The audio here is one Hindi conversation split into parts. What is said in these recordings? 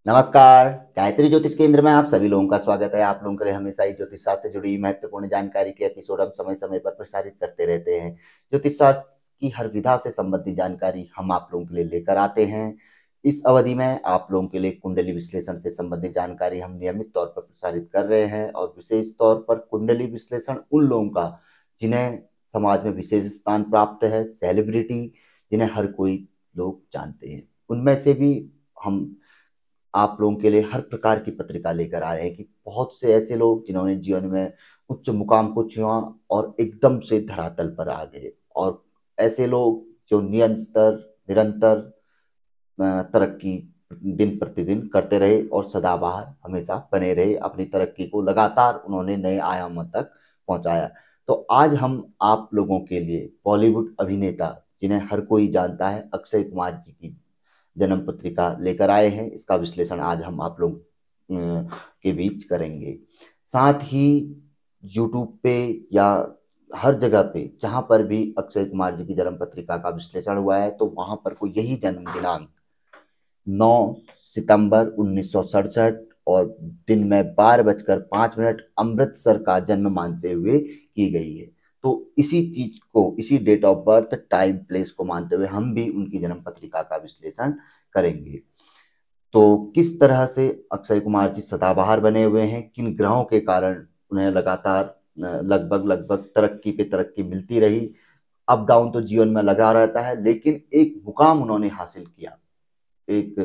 नमस्कार। गायत्री ज्योतिष केंद्र में आप सभी लोगों का स्वागत है। आप लोगों के लिए हमेशा ही ज्योतिष शास्त्र से जुड़ी महत्वपूर्ण जानकारी के एपिसोड हम समय समय पर प्रसारित करते रहते हैं। ज्योतिष शास्त्र की हर विधा से संबंधित जानकारी हम आप लोगों के लिए लेकर आते हैं। इस अवधि में आप लोगों के लिए कुंडली विश्लेषण से संबंधित जानकारी हम नियमित तौर पर प्रसारित कर रहे हैं, और विशेष तौर पर कुंडली विश्लेषण उन लोगों का जिन्हें समाज में विशेष स्थान प्राप्त है, सेलिब्रिटी, जिन्हें हर कोई लोग जानते हैं, उनमें से भी हम आप लोगों के लिए हर प्रकार की पत्रिका लेकर आ रहे हैं कि बहुत से ऐसे लोग जिन्होंने जीवन में उच्च मुकाम को छुआ और एकदम से धरातल पर आ गए, और ऐसे लोग जो निरंतर निरंतर तरक्की दिन प्रतिदिन करते रहे और सदाबहार हमेशा बने रहे। अपनी तरक्की को लगातार उन्होंने नए आयामों तक पहुंचाया। तो आज हम आप लोगों के लिए बॉलीवुड अभिनेता जिन्हें हर कोई जानता है, अक्षय कुमार जी की जन्म पत्रिका लेकर आए हैं। इसका विश्लेषण आज हम आप लोग के बीच करेंगे। साथ ही यूट्यूब पे या हर जगह पे जहां पर भी अक्षय कुमार जी की जन्म पत्रिका का विश्लेषण हुआ है, तो वहां पर को यही जन्म दिनांक 9 सितंबर 1967 और दिन में 12:05 अमृतसर का जन्म मानते हुए की गई है। तो इसी चीज को, इसी date of birth, time, place को मानते हुए हम भी उनकी जन्म पत्रिका का विश्लेषण करेंगे। तो किस तरह से अक्षय कुमार जी सदाबहार बने हुए हैं, किन ग्रहों के कारण उन्हें लगातार लगभग लगभग तरक्की पे तरक्की मिलती रही। अप डाउन तो जीवन में लगा रहता है, लेकिन एक मुकाम उन्होंने हासिल किया, एक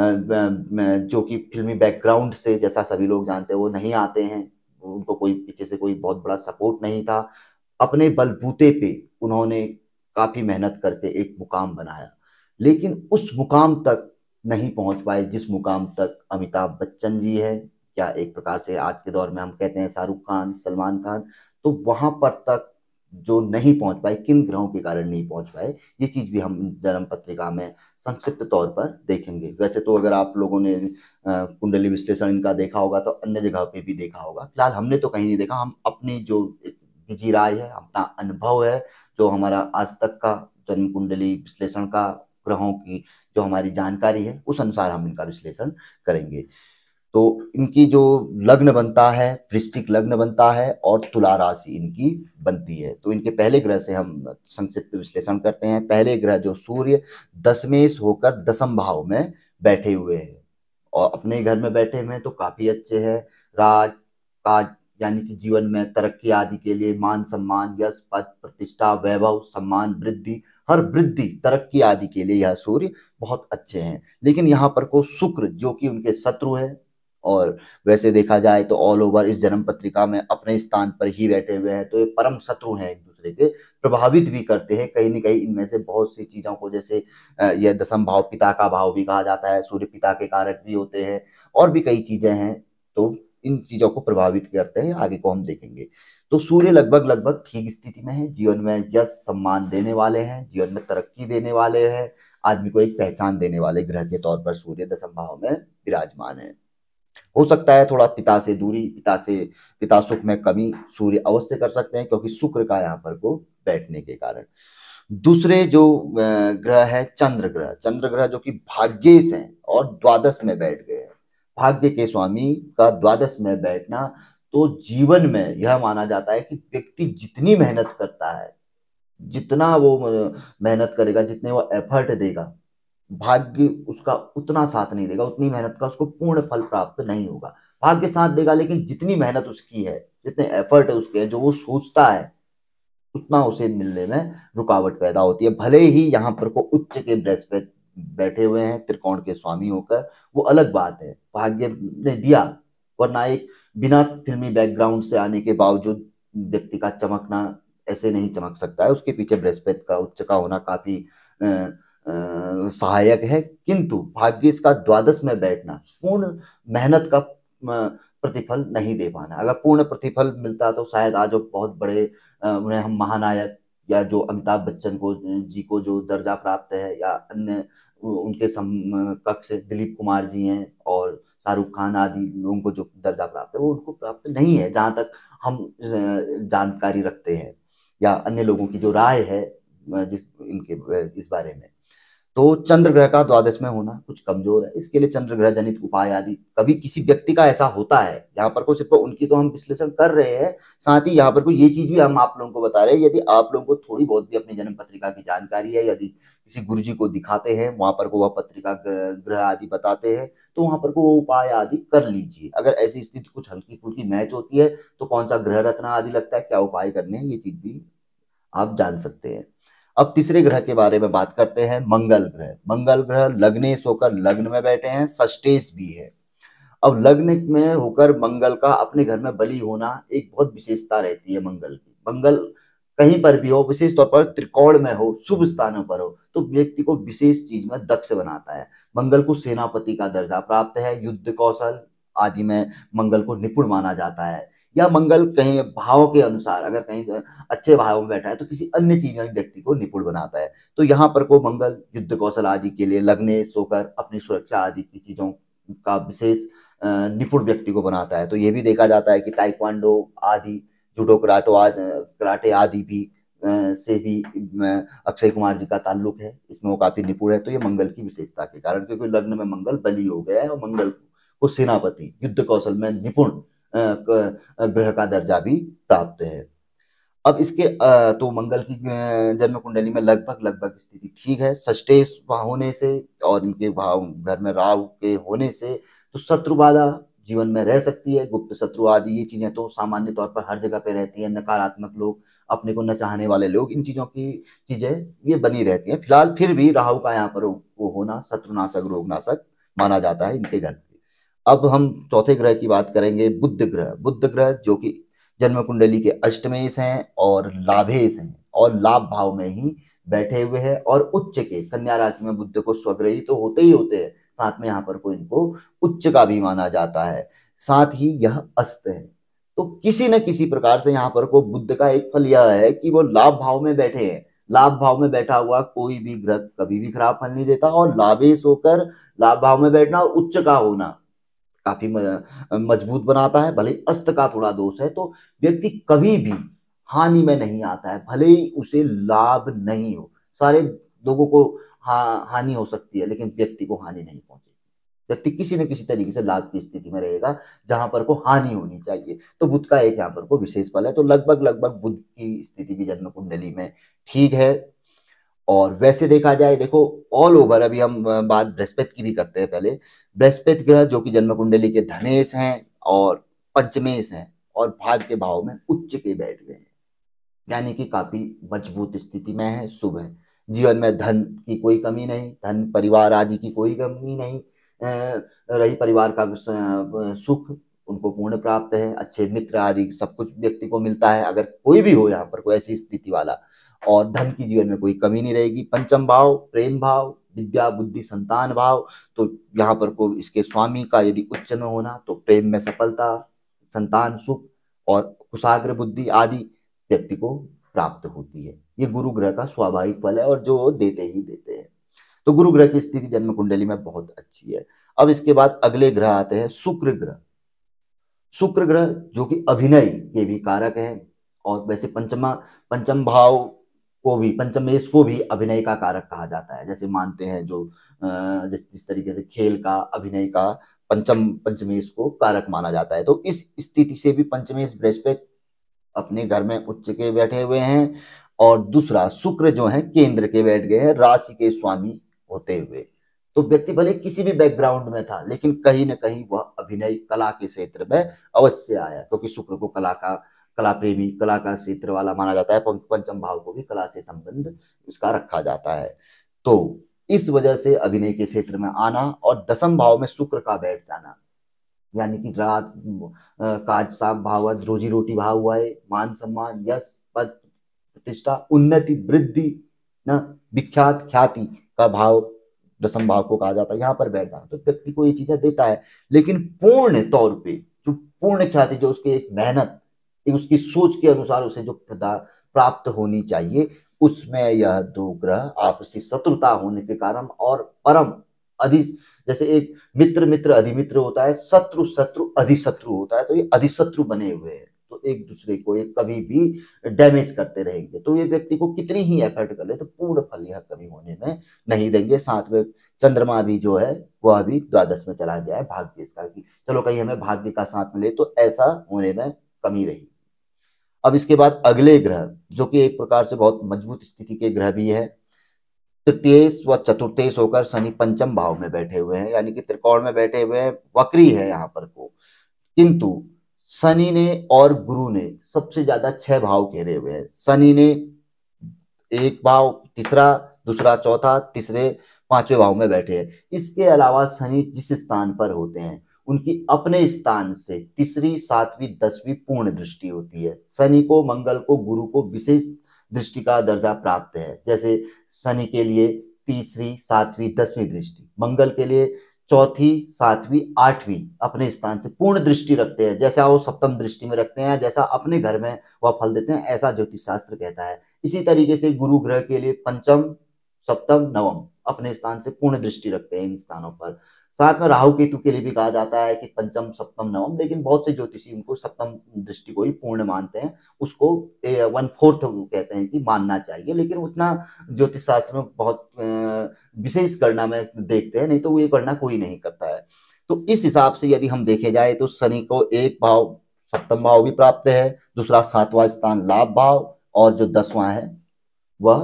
जो कि फिल्मी बैकग्राउंड से, जैसा सभी लोग जानते हैं, वो नहीं आते हैं। उनको कोई पीछे से कोई बहुत बड़ा सपोर्ट नहीं था। अपने बलबूते पे उन्होंने काफी मेहनत करके एक मुकाम बनाया, लेकिन उस मुकाम तक नहीं पहुंच पाए जिस मुकाम तक अमिताभ बच्चन जी है, या एक प्रकार से आज के दौर में हम कहते हैं शाहरुख खान, सलमान खान। तो वहां पर तक जो नहीं पहुंच पाए, किन ग्रहों के कारण नहीं पहुंच पाए, ये चीज भी हम जन्म पत्रिका में संक्षिप्त तौर पर देखेंगे। वैसे तो अगर आप लोगों ने कुंडली विश्लेषण इनका देखा होगा तो अन्य जगह पे भी देखा होगा। फिलहाल हमने तो कहीं नहीं देखा। हम अपनी जो निजी राय है, अपना अनुभव है, जो हमारा आज तक का जन्म कुंडली विश्लेषण का, ग्रहों की जो हमारी जानकारी है, उस अनुसार हम इनका विश्लेषण करेंगे। तो इनकी जो लग्न बनता है, वृश्चिक लग्न बनता है और तुला राशि इनकी बनती है। तो इनके पहले ग्रह से हम संक्षिप्त विश्लेषण करते हैं। पहले ग्रह जो सूर्य दशमेश होकर दसम भाव में बैठे हुए हैं, और अपने घर में बैठे हुए हैं तो काफी अच्छे हैं। राज काज, यानी कि जीवन में तरक्की आदि के लिए, मान सम्मान, यश, पद, प्रतिष्ठा, वैभव, सम्मान, वृद्धि, हर वृद्धि तरक्की आदि के लिए यह सूर्य बहुत अच्छे हैं। लेकिन यहाँ पर को शुक्र जो कि उनके शत्रु है, और वैसे देखा जाए तो ऑल ओवर इस जन्म पत्रिका में अपने स्थान पर ही बैठे हुए हैं, तो ये परम शत्रु हैं, एक दूसरे के प्रभावित भी करते हैं कहीं न कहीं। इनमें से बहुत सी चीजों को, जैसे यह दसम भाव पिता का भाव भी कहा जाता है, सूर्य पिता के कारक भी होते हैं, और भी कई चीजें हैं। तो इन चीजों को प्रभावित करते हैं, आगे को हम देखेंगे। तो सूर्य लगभग लगभग ठीक स्थिति में है, जीवन में यश सम्मान देने वाले हैं, जीवन में तरक्की देने वाले हैं, आदमी को एक पहचान देने वाले ग्रह के तौर पर सूर्य दसम भाव में विराजमान है। हो सकता है थोड़ा पिता से दूरी, पिता सुख में कमी सूर्य अवश्य कर सकते हैं, क्योंकि शुक्र का यहाँ पर को बैठने के कारण। दूसरे जो ग्रह है चंद्र ग्रह, चंद्र ग्रह जो कि भाग्येश हैं और द्वादश में बैठ गए हैं। भाग्य के स्वामी का द्वादश में बैठना, तो जीवन में यह माना जाता है कि व्यक्ति जितनी मेहनत करता है, जितना वो मेहनत करेगा, जितने वो एफर्ट देगा, भाग्य उसका उतना साथ नहीं देगा, उतनी मेहनत का उसको पूर्ण फल प्राप्त नहीं होगा। भाग्य साथ देगा, लेकिन जितनी मेहनत उसकी है, जितने एफर्ट है उसके, जो वो सोचता है, उतना उसे मिलने में रुकावट पैदा होती है। भले ही यहाँ पर को उच्च के बृहस्पति बैठे हुए हैं त्रिकोण के स्वामी होकर, वो अलग बात है, भाग्य ने दिया। वरना एक बिना फिल्मी बैकग्राउंड से आने के बावजूद व्यक्ति का चमकना ऐसे नहीं चमक सकता है, उसके पीछे बृहस्पति का उच्च का होना काफी सहायक है। किंतु भाग्य इसका द्वादश में बैठना, पूर्ण मेहनत का प्रतिफल नहीं दे पाना। अगर पूर्ण प्रतिफल मिलता तो शायद आज वो बहुत बड़े उन्हें हम महानायक, या जो अमिताभ बच्चन को जी को जो दर्जा प्राप्त है, या अन्य उनके समकक्ष दिलीप कुमार जी हैं, और शाहरुख खान आदि लोगों को जो दर्जा प्राप्त है, वो उनको प्राप्त नहीं है, जहां तक हम जानकारी रखते हैं, या अन्य लोगों की जो राय है जिस इनके इस बारे में। तो चंद्र ग्रह का द्वादश में होना कुछ कमजोर है, इसके लिए चंद्र ग्रह जनित उपाय आदि कभी किसी व्यक्ति का ऐसा होता है, यहाँ पर को सिर्फ उनकी तो हम विश्लेषण कर रहे हैं, साथ ही यहाँ पर को ये चीज भी हम आप लोगों को बता रहे हैं, यदि आप लोगों को थोड़ी बहुत भी अपनी जन्म पत्रिका की जानकारी है, यदि किसी गुरु जी को दिखाते हैं, वहां पर को वह पत्रिका ग्रह आदि बताते हैं, तो वहां पर को वो उपाय आदि कर लीजिए। अगर ऐसी स्थिति कुछ हल्की फुल्की मैच होती है तो कौन सा ग्रह रत्न आदि लगता है, क्या उपाय करने हैं, ये चीज भी आप जान सकते हैं। अब तीसरे ग्रह के बारे में बात करते हैं, मंगल ग्रह। मंगल ग्रह लग्नेश होकर लग्न में बैठे हैं, षष्ठेश भी है। अब लग्न में होकर मंगल का अपने घर में बली होना एक बहुत विशेषता रहती है मंगल की। मंगल कहीं पर भी हो, विशेष तौर पर त्रिकोण में हो, शुभ स्थानों पर हो, तो व्यक्ति को विशेष चीज में दक्ष बनाता है। मंगल को सेनापति का दर्जा प्राप्त है, युद्ध कौशल आदि में मंगल को निपुण माना जाता है। या मंगल कहीं भाव के अनुसार अगर कहीं अच्छे भाव में बैठा है तो किसी अन्य चीज में व्यक्ति को निपुण बनाता है। तो यहाँ पर को मंगल युद्ध कौशल आदि के लिए लगने सोकर अपनी सुरक्षा आदि की चीजों का विशेष निपुण व्यक्ति को बनाता है। तो ये भी देखा जाता है कि ताइक्वांडो आदि, जूडो कराटे आदि भी से भी अक्षय कुमार जी का ताल्लुक है, इसमें वो काफी निपुण है। तो ये मंगल की विशेषता के कारण, क्योंकि लग्न में मंगल बली हो गया है और मंगल को सेनापति युद्ध कौशल में निपुण ग्रह का दर्जा भी प्राप्त है। अब इसके तो मंगल की जन्म कुंडली में लगभग लगभग स्थिति ठीक है, षष्ठेश होने से और इनके भाव घर में राहु के होने से तो शत्रु बाधा जीवन में रह सकती है, गुप्त शत्रु आदि ये चीजें तो सामान्य तौर पर हर जगह पे रहती है। नकारात्मक लोग, अपने को न चाहने वाले लोग, इन चीजों की चीजें ये बनी रहती हैं। फिलहाल फिर भी राहु का यहाँ पर वो होना शत्रुनाशक रोगनाशक माना जाता है इनके घर पे। अब हम चौथे ग्रह की बात करेंगे, बुध ग्रह। बुध ग्रह जो कि जन्म कुंडली के अष्टमेश हैं और लाभेश हैं और लाभ भाव में ही बैठे हुए हैं और उच्च के कन्या राशि में बुध को स्वग्रही तो होते ही होते हैं, साथ में यहाँ पर को इनको उच्च का भी माना जाता है, साथ ही यह अस्त है। तो किसी न किसी प्रकार से यहाँ पर को बुध का एक फल यह है कि वो लाभ भाव में बैठे हैं। लाभ भाव में बैठा हुआ कोई भी ग्रह कभी भी खराब फल नहीं देता, और लाभेश होकर लाभ भाव में बैठना और उच्च का होना काफी मजबूत बनाता है। भले अस्त का थोड़ा दोष है तो व्यक्ति कभी भी हानि में नहीं आता है, भले ही उसे लाभ नहीं हो। सारे लोगों को हानि हो सकती है लेकिन व्यक्ति को हानि नहीं पहुंचेगी। व्यक्ति किसी न किसी तरीके से लाभ की स्थिति में रहेगा जहां पर को हानि होनी चाहिए। तो बुध का एक यहाँ पर को विशेष फल है। तो लगभग लगभग बुध की स्थिति भी जन्म कुंडली में ठीक है। और वैसे देखा जाए, देखो ऑल ओवर, अभी हम बात बृहस्पति की भी करते हैं। पहले बृहस्पति ग्रह जो कि जन्म कुंडली के धनेश हैं और पंचमेश हैं और भाग्य के भाव में उच्च के बैठ गए हैं, यानी कि काफी मजबूत स्थिति में है, शुभ है। जीवन में धन की कोई कमी नहीं, धन परिवार आदि की कोई कमी नहीं रही, परिवार का सुख उनको पूर्ण प्राप्त है, अच्छे मित्र आदि सब कुछ व्यक्ति को मिलता है अगर कोई भी हो यहाँ पर कोई ऐसी स्थिति वाला, और धन की जीवन में कोई कमी नहीं रहेगी। पंचम भाव प्रेम भाव, विद्या बुद्धि संतान भाव, तो यहाँ पर को इसके स्वामी का यदि उच्च में होना तो प्रेम में सफलता, संतान सुख और कुशाग्र बुद्धि आदि व्यक्ति को प्राप्त होती है। ये गुरु ग्रह का स्वाभाविक फल है और जो देते ही देते हैं। तो गुरु ग्रह की स्थिति जन्म कुंडली में बहुत अच्छी है। अब इसके बाद अगले ग्रह आते हैं, शुक्र ग्रह। शुक्र ग्रह जो कि अभिनय के भी कारक है, और वैसे पंचम भाव को भी, पंचमेश को भी अभिनय का कारक कहा जाता है। जैसे मानते हैं जो जिस तरीके से खेल का, अभिनय का पंचमेश को कारक माना जाता है। तो इस स्थिति से भी पंचमेश बृहस्पति अपने घर में उच्च के बैठे हुए हैं, और दूसरा शुक्र जो है केंद्र के बैठ गए हैं, राशि के स्वामी होते हुए। तो व्यक्ति भले किसी भी बैकग्राउंड में था लेकिन कहीं ना कहीं वह अभिनय कला के क्षेत्र में अवश्य आया, क्योंकि शुक्र को कला प्रेमी, कला का क्षेत्र वाला माना जाता है। पंचम भाव को भी कला से संबंध उसका रखा जाता है। तो इस वजह से अभिनय के क्षेत्र में आना, और दसम भाव में शुक्र का बैठ जाना, यानी कि रात काज साम भाव, रोजी रोटी भाव हुआ है, मान सम्मान यश पद प्रतिष्ठा उन्नति वृद्धि न विख्यात ख्याति का भाव दसम भाव को कहा जाता है। यहाँ पर बैठ जाना तो व्यक्ति को ये चीजें देता है, लेकिन पूर्ण तौर पे जो पूर्ण ख्याति, जो उसकी एक मेहनत, एक उसकी सोच के अनुसार उसे जो प्राप्त होनी चाहिए, उसमें यह दो ग्रह आपसी शत्रुता होने के कारण और परम अधिक, जैसे एक मित्र मित्र अधिमित्र होता है, शत्रु शत्रु अधिशत्रु होता है, तो ये अधिशत्रु बने हुए हैं। तो एक दूसरे को ये कभी भी डैमेज करते रहेंगे, तो ये व्यक्ति को कितनी ही एफर्ट कर ले तो पूर्ण फल यह कभी होने में नहीं देंगे। साथ में चंद्रमा भी जो है वह भी द्वादश में चला गया है भाग्य इसका, कि चलो कहीं हमें भाग्य का साथ मिले, तो ऐसा होने में कमी रही। अब इसके बाद अगले ग्रह, जो कि एक प्रकार से बहुत मजबूत स्थिति के ग्रह भी है, तृतीयेश व चतुर्थेश होकर शनि पंचम भाव में बैठे हुए हैं, यानी कि त्रिकोण में बैठे हुए हैं, वक्री है यहाँ पर को। किंतु शनि ने और गुरु ने सबसे ज्यादा 6 भाव घेरे हुए हैं। शनि ने एक भाव, तीसरा, दूसरा, चौथा, तीसरे, पांचवें भाव में बैठे हैं। इसके अलावा शनि जिस स्थान पर होते हैं उनकी अपने स्थान से तीसरी, सातवीं, 10वीं पूर्ण दृष्टि होती है। शनि को, मंगल को, गुरु को विशेष दृष्टि का दर्जा प्राप्त है। जैसे शनि के लिए तीसरी, सातवीं, 10वीं दृष्टि, मंगल के लिए चौथी, सातवीं, आठवीं अपने स्थान से पूर्ण दृष्टि रखते हैं। जैसा वो सप्तम दृष्टि में रखते हैं, जैसा अपने घर में वह फल देते हैं, ऐसा ज्योतिष शास्त्र कहता है। इसी तरीके से गुरु ग्रह के लिए पंचम, सप्तम, नवम अपने स्थान से पूर्ण दृष्टि रखते हैं इन स्थानों पर। साथ में राहु केतु के लिए भी कहा जाता है कि पंचम, सप्तम, नवम, लेकिन बहुत से ज्योतिषी उनको सप्तम दृष्टि को ही पूर्ण मानते हैं, उसको 1/4 कहते हैं कि मानना चाहिए, लेकिन उतना ज्योतिष शास्त्र में बहुत विशेष गणना में देखते हैं, नहीं तो ये गणना कोई नहीं करता है। तो इस हिसाब से यदि हम देखे जाए तो शनि को एक भाव सप्तम भाव भी प्राप्त है, दूसरा 7वां स्थान लाभ भाव, और जो 10वां है वह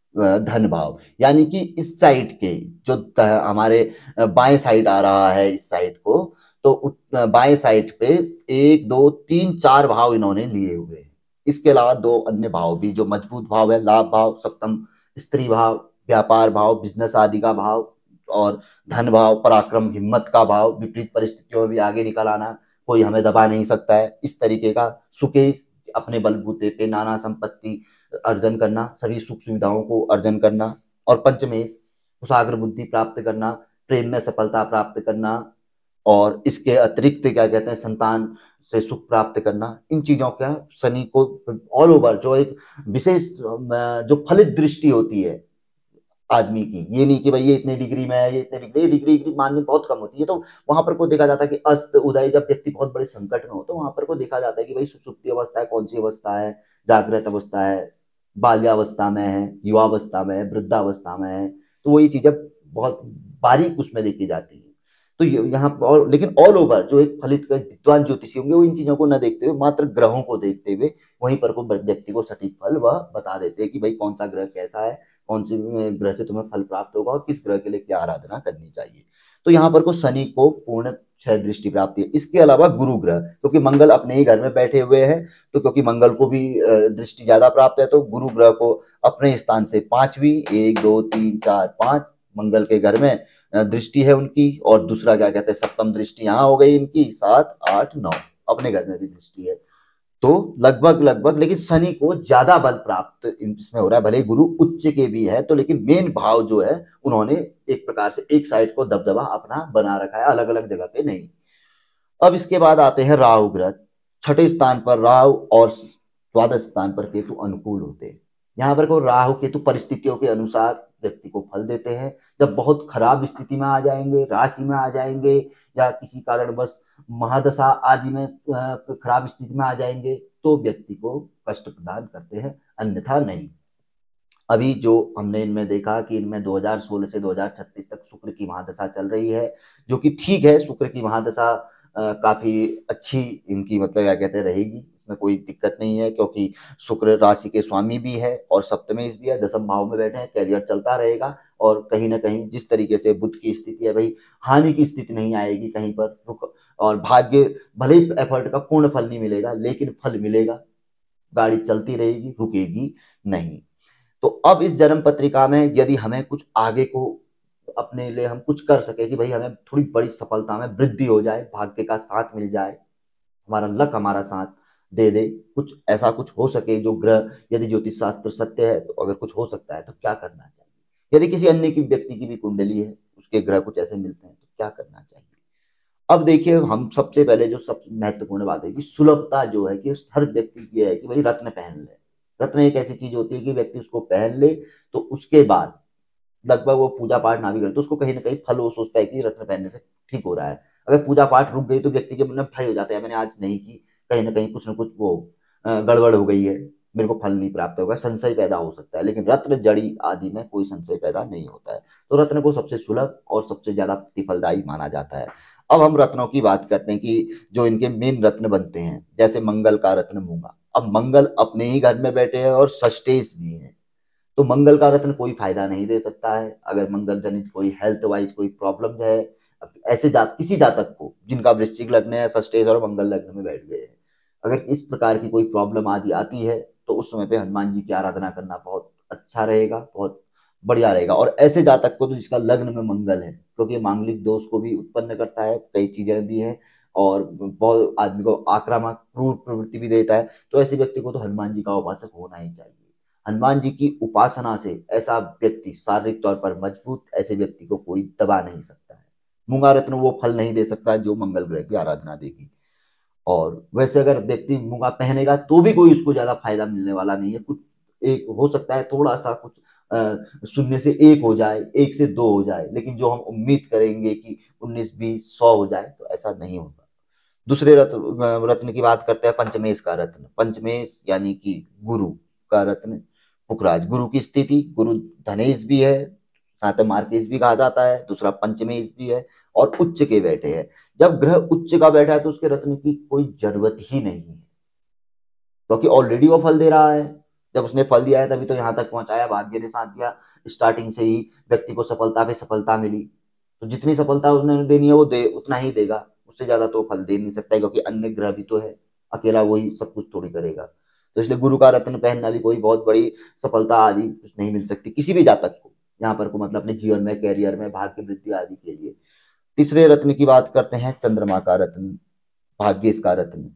धन भाव। यानी कि इस साइड के जो हमारे बाएं साइड आ रहा है इस साइड को, तो बाएं साइड पे 1, 2, 3, 4 भाव इन्होंने लिए हुए हैं। इसके अलावा 2 अन्य भाव भी जो मजबूत भाव है, लाभ भाव, सप्तम स्त्री भाव, व्यापार भाव, बिजनेस आदि का भाव, और धन भाव, पराक्रम, हिम्मत का भाव, विपरीत परिस्थितियों में भी आगे निकल आना, कोई हमें दबा नहीं सकता है, इस तरीके का। सुखे, अपने बलबूते पे नाना संपत्ति अर्जन करना, सभी सुख सुविधाओं को अर्जन करना, और पंचमेश कुशाग्र बुद्धि प्राप्त करना, प्रेम में सफलता प्राप्त करना, और इसके अतिरिक्त क्या कहते हैं संतान से सुख प्राप्त करना। इन चीजों का शनि को ऑल ओवर जो एक विशेष जो फलित दृष्टि होती है आदमी की, ये नहीं कि भाई ये इतने डिग्री में है, ये इतने डिग्री, डिग्री मानने बहुत कम होती है, तो वहां पर को देखा जाता है कि अस्त उदय, जब व्यक्ति बहुत बड़े संकट में हो तो वहां पर को देखा जाता है कि भाई सुसुप्ति अवस्था है, कौन सी अवस्था है, जागृत अवस्था है, बाल्यावस्था में है, युवावस्था में है, वृद्धावस्था में है, तो वो ये चीजें बहुत बारीक उसमें देखी जाती है। तो यहाँ और लेकिन ऑल ओवर जो एक फलित विद्वान ज्योतिषी होंगे वो इन चीजों को न देखते हुए मात्र ग्रहों को देखते हुए वहीं पर को व्यक्ति को सटीक फल वह बता देते हैं कि भाई कौन सा ग्रह कैसा है, कौन से ग्रह से तुम्हें फल प्राप्त होगा और किस ग्रह के लिए क्या आराधना करनी चाहिए। तो यहाँ पर को शनि को पूर्ण 6 दृष्टि प्राप्ति है। इसके अलावा गुरु ग्रह, क्योंकि मंगल अपने ही घर में बैठे हुए हैं, तो क्योंकि मंगल को भी दृष्टि ज्यादा प्राप्त है, तो गुरु ग्रह को अपने स्थान से 5वीं, 1, 2, 3, 4, 5 मंगल के घर में दृष्टि है उनकी, और दूसरा क्या कहते हैं सप्तम दृष्टि यहाँ हो गई इनकी, 7, 8, 9 अपने घर में भी दृष्टि है। तो लगभग लेकिन शनि को ज्यादा बल प्राप्त इसमें हो रहा है, भले गुरु उच्च के भी है तो, लेकिन मेन भाव जो है उन्होंने एक प्रकार से एक साइड को दबदबा अपना बना रखा है, अलग अलग जगह पे नहीं। अब इसके बाद आते हैं राहु ग्रह। 6ठे स्थान पर राहु और द्वादश स्थान पर केतु अनुकूल होते हैं। यहाँ पर को राहु केतु परिस्थितियों के अनुसार व्यक्ति को फल देते हैं। जब बहुत खराब स्थिति में आ जाएंगे, राशि में आ जाएंगे, या किसी कारणवश महादशा आदि में खराब स्थिति में आ जाएंगे, तो व्यक्ति को कष्ट प्रदान करते हैं, अन्यथा नहीं। अभी जो हमने इनमें देखा कि इनमें 2016 से 2036 तक शुक्र की महादशा चल रही है, जो कि ठीक है, शुक्र की महादशा काफी अच्छी इनकी मतलब क्या कहते हैं रहेगी, इसमें कोई दिक्कत नहीं है, क्योंकि शुक्र राशि के स्वामी भी है और सप्तमेश भी है, 10म भाव में बैठे हैं, कैरियर चलता रहेगा। और कहीं ना कहीं जिस तरीके से बुध की स्थिति है भाई, हानि की स्थिति नहीं आएगी कहीं पर, रुक और भाग्य भले ही एफर्ट का पूर्ण फल नहीं मिलेगा, लेकिन फल मिलेगा, गाड़ी चलती रहेगी, रुकेगी नहीं। तो अब इस जन्म पत्रिका में यदि हमें कुछ आगे को अपने लिए हम कुछ कर सके कि भाई हमें थोड़ी बड़ी सफलता में वृद्धि हो जाए, भाग्य का साथ मिल जाए, हमारा लक हमारा साथ दे दे, कुछ ऐसा कुछ हो सके जो ग्रह, यदि ज्योतिष शास्त्र सत्य है तो अगर कुछ हो सकता है तो क्या करना चाहिए। यदि किसी अन्य की व्यक्ति की भी कुंडली है, उसके ग्रह कुछ ऐसे मिलते हैं तो क्या करना चाहिए। अब देखिए, हम सबसे पहले जो सब महत्वपूर्ण बात है कि सुलभता जो है कि हर व्यक्ति की है कि भाई रत्न पहन ले। रत्न एक ऐसी चीज होती है कि व्यक्ति उसको पहन ले तो उसके बाद लगभग वो पूजा पाठ ना भी करे तो उसको कहीं ना कहीं फल वो सोचता है कि रत्न पहनने से ठीक हो रहा है। अगर पूजा पाठ रुक गई तो व्यक्ति के मन में भय हो जाता है, मैंने आज नहीं की, कहीं ना कहीं कुछ ना कुछ वो गड़बड़ हो गई है, मेरे को फल नहीं प्राप्त होगा, संशय पैदा हो सकता है। लेकिन रत्न जड़ी आदि में कोई संशय पैदा नहीं होता है। तो रत्न को सबसे सुलभ और सबसे ज्यादा प्रतिफलदायी माना जाता है। अब हम रत्नों की बात करते हैं कि जो इनके मेन रत्न बनते हैं, जैसे मंगल का रत्न मूंगा। अब मंगल अपने ही घर में बैठे हैं और सष्टेश भी हैं, तो मंगल का रत्न कोई फायदा नहीं दे सकता है। अगर मंगल जनित कोई हेल्थ वाइज कोई प्रॉब्लम है, ऐसे किसी जातक को जिनका वृश्चिक लग्न है, सष्टेश और मंगल लग्न में बैठ गए हैं, अगर इस प्रकार की कोई प्रॉब्लम आदि आती है तो उस समय पे हनुमान जी की आराधना करना बहुत अच्छा रहेगा, बहुत बढ़िया रहेगा। और ऐसे जातक को तो जिसका लग्न में मंगल है, क्योंकि मांगलिक दोष को भी उत्पन्न करता है, कई चीजें भी हैं, और बहुत आदमी को आक्रामक क्रूर प्रवृत्ति भी देता है, तो ऐसे व्यक्ति को तो हनुमान जी का उपासक होना ही चाहिए। हनुमान जी की उपासना से ऐसा व्यक्ति शारीरिक तौर पर मजबूत, ऐसे व्यक्ति को कोई दबा नहीं सकता है। मूंगा रत्न वो फल नहीं दे सकता जो मंगल ग्रह की आराधना देगी। और वैसे अगर व्यक्ति मूंगा पहनेगा तो भी कोई उसको ज्यादा फायदा मिलने वाला नहीं है। कुछ एक हो सकता है, थोड़ा सा कुछ शून्य से एक हो जाए, एक से दो हो जाए, लेकिन जो हम उम्मीद करेंगे कि 19 20 100 हो जाए, तो ऐसा नहीं होगा। दूसरे रत्न की बात करते हैं, पंचमेश का रत्न। पंचमेश यानी कि गुरु का रत्न पुखराज। गुरु की स्थिति, गुरु धनेश भी है, साथ मार्केश भी कहा जाता है, दूसरा पंचमेश भी है, और उच्च के बैठे हैं। जब ग्रह उच्च का बैठा है तो उसके रत्न की कोई जरूरत ही नहीं है, क्योंकि ऑलरेडी वो फल दे रहा है। जब उसने फल दिया है तभी तो यहाँ तक पहुंचाया, भाग्य ने साथ दिया, स्टार्टिंग से ही व्यक्ति को सफलता पे सफलता मिली। तो जितनी सफलता उसने देनी है वो दे, उतना ही देगा, उससे ज्यादा तो फल दे नहीं सकता है, क्योंकि अन्य ग्रह भी तो है, अकेला वही सब कुछ थोड़ी करेगा। तो इसलिए गुरु का रत्न पहनना भी कोई बहुत बड़ी सफलता आदि कुछ नहीं मिल सकती किसी भी जातक को, यहाँ पर को मतलब अपने जीवन में, कैरियर में, भाग्य वृद्धि आदि के लिए। तीसरे रत्न की बात करते हैं, चंद्रमा का रत्न, भाग्येश का रत्न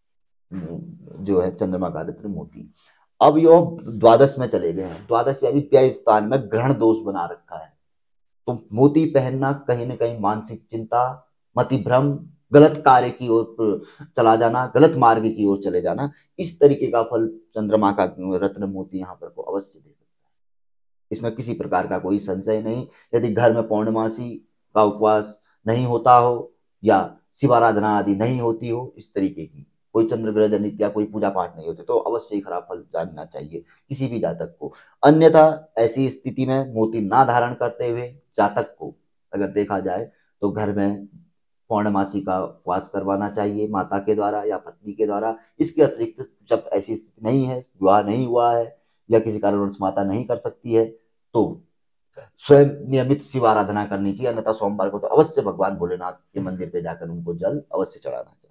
जो है, चंद्रमा का रत्न मोती। अब यो द्वादश में चले गए हैं, द्वादश यानी व्यय स्थान में ग्रहण दोष बना रखा है। तो मोती पहनना कहीं ना कहीं मानसिक चिंता, मति भ्रम, गलत कार्य की ओर चला जाना, गलत मार्ग की ओर चले जाना, इस तरीके का फल चंद्रमा का रत्न मोती यहाँ पर को अवश्य दे सकता है। इसमें किसी प्रकार का कोई संशय नहीं। यदि घर में पौर्णमासी का उपवास नहीं होता हो या शिवाराधना आदि नहीं होती हो, इस तरीके की कोई चंद्र ग्रह जनित या कोई पूजा पाठ नहीं होते, तो अवश्य ही खराब फल जानना चाहिए किसी भी जातक को। अन्यथा ऐसी स्थिति में मोती ना धारण करते हुए जातक को अगर देखा जाए तो घर में पौर्णमासी का उपवास करवाना चाहिए, माता के द्वारा या पत्नी के द्वारा। इसके अतिरिक्त जब ऐसी स्थिति नहीं है, विवाह नहीं हुआ है या किसी कारणवश माता नहीं कर सकती है, तो स्वयं नियमित शिव आराधना करनी चाहिए। अन्यथा सोमवार को तो अवश्य भगवान भोलेनाथ के मंदिर पे जाकर उनको जल अवश्य चढ़ाना चाहिए।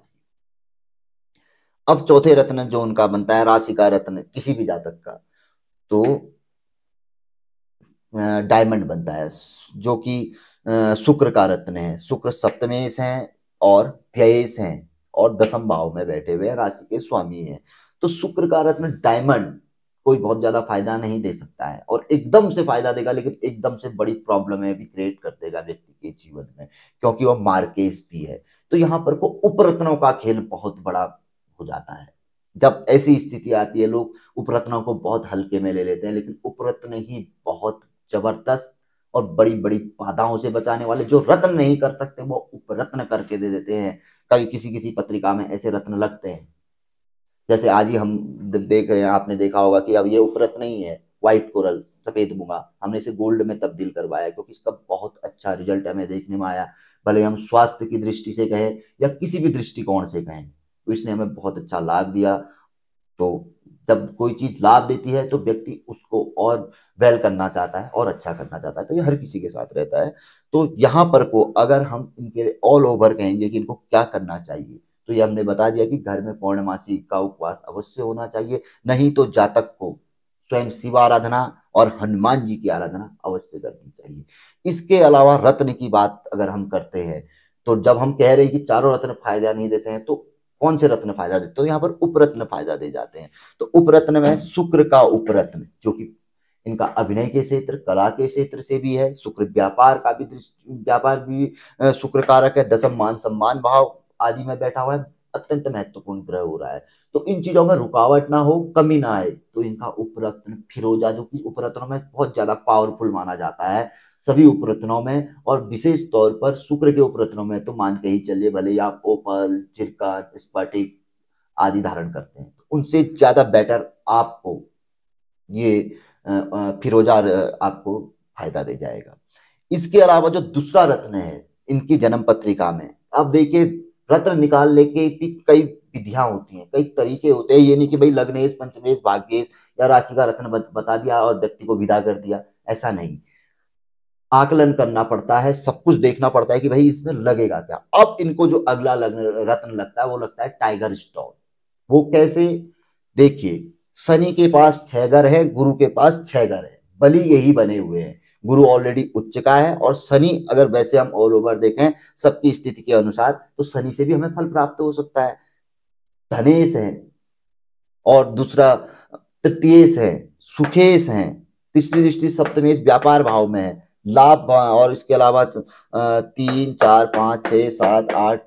अब चौथे रत्न जो उनका बनता है, राशि का रत्न किसी भी जातक का, तो डायमंड बनता है, जो कि शुक्र का रत्न है। शुक्र सप्तमेश हैं और व्ययेश हैं और दसम भाव में बैठे हुए हैं, राशि के स्वामी हैं। तो शुक्र का रत्न डायमंड कोई बहुत ज्यादा फायदा नहीं दे सकता है, और एकदम से फायदा देगा लेकिन एकदम से बड़ी प्रॉब्लम है भी क्रिएट कर देगा व्यक्ति के जीवन में, क्योंकि वह मार्केस भी है। तो यहाँ पर को उपरत्नों का खेल बहुत बड़ा हो जाता है। जब ऐसी स्थिति आती है, लोग उपरत्नों को बहुत हल्के में ले लेते हैं, लेकिन उपरत्न ही बहुत जबरदस्त और बड़ी बड़ी बाधाओं से बचाने वाले, जो रत्न नहीं कर सकते वो उपरत्न करके दे देते हैं। कभी किसी किसी पत्रिका में ऐसे रत्न लगते हैं, जैसे आज ही हम देख रहे हैं, आपने देखा होगा कि अब ये उपरत्न नहीं है, व्हाइट कोरल, सफेद मूंगा, हमने इसे गोल्ड में तब्दील करवाया, क्योंकि इसका बहुत अच्छा रिजल्ट हमें देखने में आया। भले हम स्वास्थ्य की दृष्टि से कहें या किसी भी दृष्टिकोण से कहें, तो इसने हमें बहुत अच्छा लाभ दिया। तो जब कोई चीज लाभ देती है तो व्यक्ति उसको और वेल करना चाहता है और अच्छा करना चाहता है, तो ये हर किसी के साथ रहता है। तो यहाँ पर को अगर हम इनके ऑल ओवर कहेंगे कि इनको क्या करना चाहिए, तो ये हमने बता दिया कि घर में पौर्णमासी का उपवास अवश्य होना चाहिए, नहीं तो जातक को स्वयं शिव आराधना और हनुमान जी की आराधना अवश्य करनी चाहिए। इसके अलावा रत्न की बात अगर हम करते हैं, तो जब हम कह रहे हैं कि चारों रत्न फायदा नहीं देते हैं, तो कौन से रत्न फायदा देते हैं, तो यहाँ पर उपरत्न फायदा दे जाते हैं। तो उपरत्न में शुक्र का उपरत्न, जो कि इनका अभिनय के क्षेत्र, कला के क्षेत्र से भी है। शुक्र व्यापार का भी व्यापार भी शुक्र कारक है, दसम मान सम्मान भाव आदि में बैठा हुआ है, अत्यंत महत्वपूर्ण ग्रह हो रहा है। तो इन चीजों में रुकावट ना हो, कमी ना आए, तो इनका उपरत्न फिरोजा, जो कि उपरत्नों में बहुत ज्यादा पावरफुल माना जाता है सभी उपरत्नों में, और विशेष तौर पर शुक्र के उपरत्नों में तो मान के ही चलिए, भले आप ओपल, चिरकट, स्फटिक आदि धारण करते हैं, तो उनसे ज्यादा बेटर आपको ये फिरोजा आपको फायदा दे जाएगा। इसके अलावा जो दूसरा रत्न है इनकी जन्म पत्रिका में, अब देखिए रत्न निकालने के भी कई विधियां होती हैं, कई तरीके होते हैं। ये नहीं कि भाई लग्नेश, पंचमेश, भाग्येश या राशि का रत्न बता दिया और व्यक्ति को विदा कर दिया, ऐसा नहीं। आकलन करना पड़ता है, सब कुछ देखना पड़ता है कि भाई इसमें लगेगा क्या। अब इनको जो अगला रत्न लगता है वो लगता है टाइगर स्टोन। वो कैसे, देखिए शनि के पास 6 घर है, गुरु के पास 6 घर है, बलि यही बने हुए हैं। गुरु ऑलरेडी उच्च का है और शनि, अगर वैसे हम ऑल ओवर देखें सबकी स्थिति के अनुसार, तो शनि से भी हमें फल प्राप्त हो सकता है। धनेश है और दूसरा तृतीयेश है, सुखेश है, तीसरी दृष्टि सप्तमेश व्यापार भाव में है, लाभ, और इसके अलावा 3 4 5 6 7 8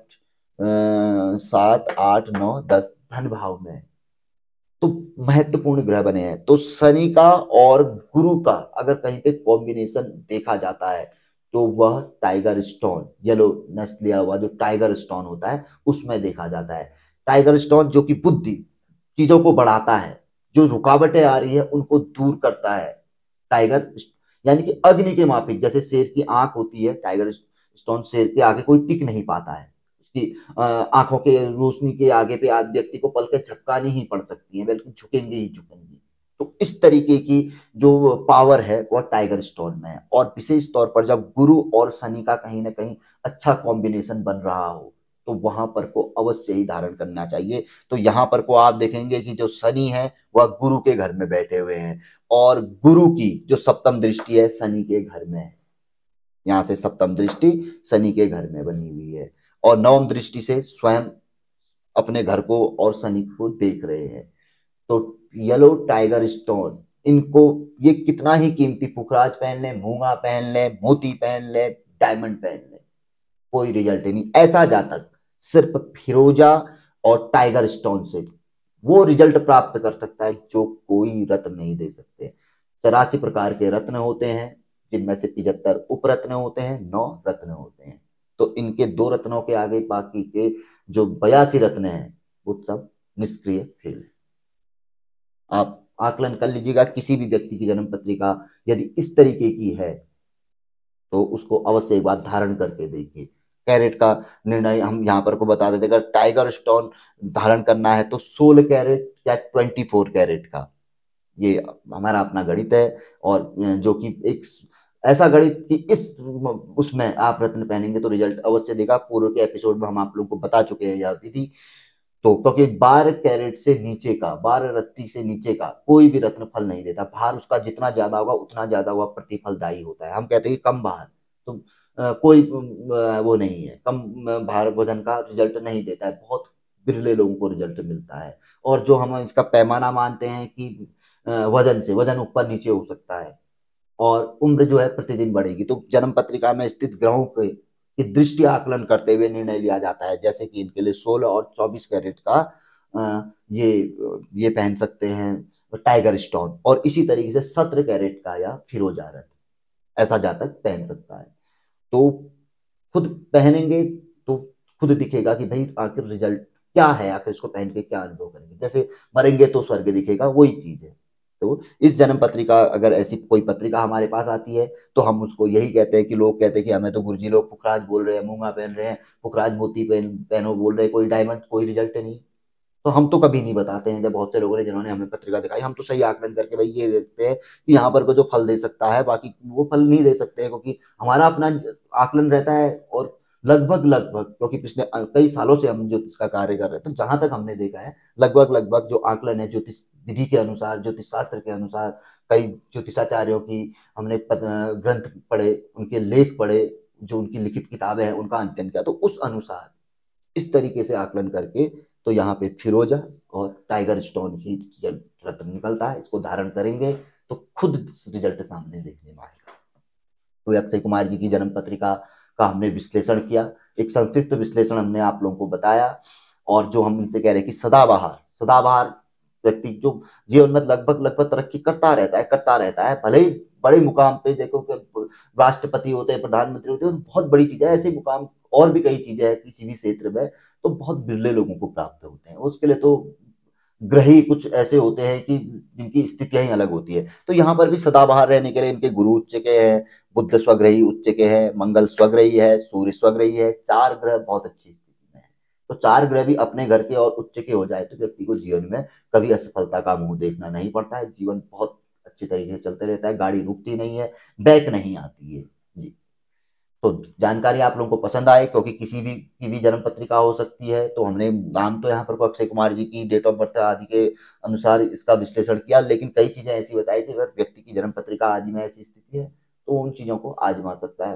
7 8 9 10 धन भाव में है। तो महत्वपूर्ण ग्रह बने हैं। तो शनि का और गुरु का अगर कहीं पे कॉम्बिनेशन देखा जाता है तो वह टाइगर स्टोन, येलो नस्ट लिया हुआ जो टाइगर स्टोन होता है उसमें देखा जाता है। टाइगर स्टोन जो कि बुद्धि, चीजों को बढ़ाता है, जो रुकावटें आ रही है उनको दूर करता है। टाइगर यानी कि अग्नि के माफिक, जैसे शेर की आंख होती है, टाइगर स्टोन शेर के आगे कोई टिक नहीं पाता है, उसकी आंखों के रोशनी के आगे पे आज व्यक्ति को पल के झपकानी ही पड़ सकती है, बल्कि झुकेंगे ही झुकेंगे। तो इस तरीके की जो पावर है वह टाइगर स्टोन में है। और विशेष तौर पर जब गुरु और शनि का कहीं ना कहीं अच्छा कॉम्बिनेशन बन रहा हो तो वहां पर को अवश्य ही धारण करना चाहिए। तो यहाँ पर को आप देखेंगे कि जो शनि है वह गुरु के घर में बैठे हुए हैं और गुरु की जो सप्तम दृष्टि है शनि के घर में है। यहाँ से सप्तम दृष्टि शनि के घर में बनी हुई है और नवम दृष्टि से स्वयं अपने घर को और शनि को देख रहे हैं। तो येलो टाइगर स्टोन, इनको ये कितना ही कीमती, पुखराज पहन ले, मूंगा पहन ले, मोती पहन ले, डायमंड पहन ले, कोई रिजल्ट नहीं। ऐसा जातक सिर्फ फिरोजा और टाइगर स्टोन से वो रिजल्ट प्राप्त कर सकता है जो कोई रत्न नहीं दे सकते। 84 प्रकार के रत्न होते हैं जिनमें से 75 उपरत्न होते हैं, 9 रत्न होते हैं। तो इनके 2 रत्नों के आगे बाकी के जो 82 रत्न हैं वो सब निष्क्रिय फेल है। आप आकलन कर लीजिएगा, किसी भी व्यक्ति की जन्म पत्रिका यदि इस तरीके की है तो उसको अवश्य एक बार धारण करके देखिए। कैरेट का निर्णय हम यहाँ पर को बता देते, अगर टाइगर स्टोन धारण करना है तो 16 कैरेट या 24 कैरेट का, ये हमारा अपना गणित है। और जो कि एक ऐसा गणित कि इस उसमें आप रत्न पहनेंगे तो रिजल्ट अवश्य देगा। पूर्व के एपिसोड में हम आप लोगों को बता चुके हैं यह विधि। तो क्योंकि 12 कैरेट से नीचे का, 12 रत्ती से नीचे का कोई भी रत्न फल नहीं देता। भार उसका जितना ज्यादा होगा उतना ज्यादा वह प्रतिफलदायी होता है। हम कहते हैं कि कम भार तो कोई वो नहीं है, कम भार वजन का रिजल्ट नहीं देता है, बहुत बिरले लोगों को रिजल्ट मिलता है। और जो हम इसका पैमाना मानते हैं कि वजन से, वजन ऊपर नीचे हो सकता है और उम्र जो है प्रतिदिन बढ़ेगी। तो जन्म पत्रिका में स्थित ग्रहों के की दृष्टि आकलन करते हुए निर्णय लिया जाता है। जैसे कि इनके लिए 16 और 24 कैरेट का ये पहन सकते हैं टाइगर स्टोन, और इसी तरीके से 17 कैरेट का या फिरोजा रत्न ऐसा जातक पहन सकता है। तो खुद पहनेंगे तो खुद दिखेगा कि भाई आखिर रिजल्ट क्या है, आखिर इसको पहन के क्या अनुभव करेंगे। जैसे मरेंगे तो स्वर्ग दिखेगा, वही चीज है। तो इस जन्म पत्रिका, अगर ऐसी कोई पत्रिका हमारे पास आती है तो हम उसको यही कहते हैं कि लोग कहते हैं कि हमें तो गुरुजी लोग पुखराज बोल रहे हैं, मूंगा पहन रहे हैं, पुखराज मोती पहनो बोल रहे हैं, कोई डायमंड, कोई रिजल्ट नहीं। तो हम तो कभी नहीं बताते हैं। जब बहुत से लोगों ने जिन्होंने हमें पत्रिका दिखाई, हम तो सही आकलन करके भाई ये देखते हैं कि यहाँ पर को जो फल दे सकता है, बाकी वो फल नहीं दे सकते हैं, क्योंकि हमारा अपना आकलन रहता है। और लगभग लगभग, क्योंकि पिछले कई सालों से हम ज्योतिष का कार्य कर रहे हैं, तो जहां तक हमने देखा है लगभग लगभग जो आकलन है ज्योतिष विधि के अनुसार, ज्योतिष शास्त्र के अनुसार, कई ज्योतिषाचार्यों की हमने ग्रंथ पढ़े, उनके लेख पढ़े, जो उनकी लिखित किताबें हैं उनका अध्ययन किया, तो उस अनुसार इस तरीके से आकलन करके तो यहाँ पे फिरोजा और टाइगर स्टोन ही रत्न निकलता है। इसको धारण करेंगे तो खुद रिजल्ट सामने देखने में आएगा। तो अक्षय कुमार जी की जन्म पत्रिका का हमने विश्लेषण किया, एक संक्षिप्त विश्लेषण हमने आप लोगों को बताया। और जो हम इनसे कह रहे हैं कि सदाबहार, सदाबहार व्यक्ति जो जीवन में लगभग लगभग तरक्की करता रहता है, भले ही बड़े मुकाम पे देखो कि राष्ट्रपति होते हैं, प्रधानमंत्री होते हैं, बहुत बड़ी चीज है, ऐसे मुकाम और भी कई चीजें हैं किसी भी क्षेत्र में, तो बहुत बिरले लोगों को प्राप्त होते हैं। उसके लिए तो ग्रह ही कुछ ऐसे होते हैं कि जिनकी स्थितियां ही अलग होती है। तो यहाँ पर भी सदाबहार रहने के लिए इनके गुरु उच्च के हैं, बुध स्वग्रही उच्च के हैं, मंगल स्वग्रही है, सूर्य स्वग्रही है, चार ग्रह बहुत अच्छी स्थिति में है। तो चार ग्रह भी अपने घर के और उच्च के हो जाए तो व्यक्ति को जीवन में कभी असफलता का मुंह देखना नहीं पड़ता है, जीवन बहुत अच्छी तरीके से चलते रहता है, गाड़ी रुकती नहीं है, बैक नहीं आती है जी। तो जानकारी आप लोगों को पसंद आए, क्योंकि किसी भी की भी जन्म पत्रिका हो सकती है, तो हमने नाम तो यहाँ पर अक्षय कुमार जी की डेट ऑफ बर्थ आदि के अनुसार इसका विश्लेषण किया, लेकिन कई चीजें ऐसी बताई कि अगर व्यक्ति की जन्म पत्रिका आदि में ऐसी स्थिति है तो उन चीजों को आजमा सकता है,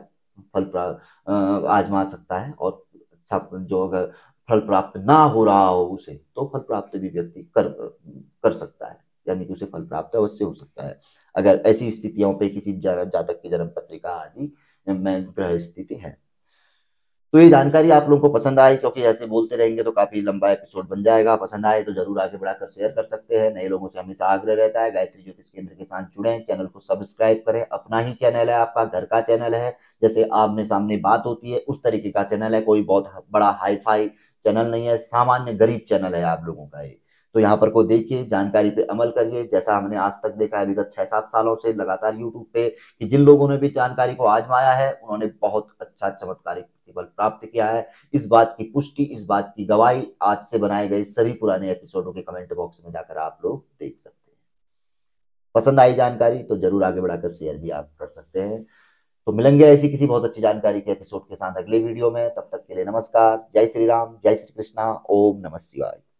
आजमा सकता है, और अच्छा जो अगर फल प्राप्त ना हो रहा हो उसे, तो फल प्राप्त भी व्यक्ति कर सकता है, यानी कि उसे फल प्राप्त अवश्य हो सकता है अगर ऐसी स्थितियों पे किसी जातक की जन्म पत्रिका आदि में ग्रह स्थिति है। तो ये जानकारी आप लोगों को पसंद आई, क्योंकि ऐसे बोलते रहेंगे तो काफी लंबा एपिसोड बन जाएगा। पसंद आए तो जरूर आगे बढ़ाकर शेयर कर सकते हैं। नए लोगों से हमेशा आग्रह रहता है गायत्री ज्योतिष केंद्र के साथ जुड़े, चैनल को सब्सक्राइब करें। अपना ही चैनल है, आपका घर का चैनल है, जैसे आमने सामने बात होती है उस तरीके का चैनल है, कोई बहुत बड़ा हाई फाई चैनल नहीं है, सामान्य गरीब चैनल है आप लोगों का ये। तो यहाँ पर को देखिए, जानकारी पे अमल करिए, जैसा हमने आज तक देखा है विगत 6-7 सालों से लगातार यूट्यूब पे कि जिन लोगों ने भी जानकारी को आजमाया है उन्होंने बहुत अच्छा चमत्कारिक प्रतिफल प्राप्त किया है। इस बात की पुष्टि, इस बात की गवाही आज से बनाए गए सभी पुराने एपिसोडों के कमेंट बॉक्स में जाकर आप लोग देख सकते हैं। पसंद आई जानकारी तो जरूर आगे बढ़ाकर शेयर भी आप कर सकते हैं। तो मिलेंगे ऐसी किसी बहुत अच्छी जानकारी के एपिसोड के साथ अगले वीडियो में। तब तक के लिए नमस्कार, जय श्री राम, जय श्री कृष्णा, ओम नमः शिवाय।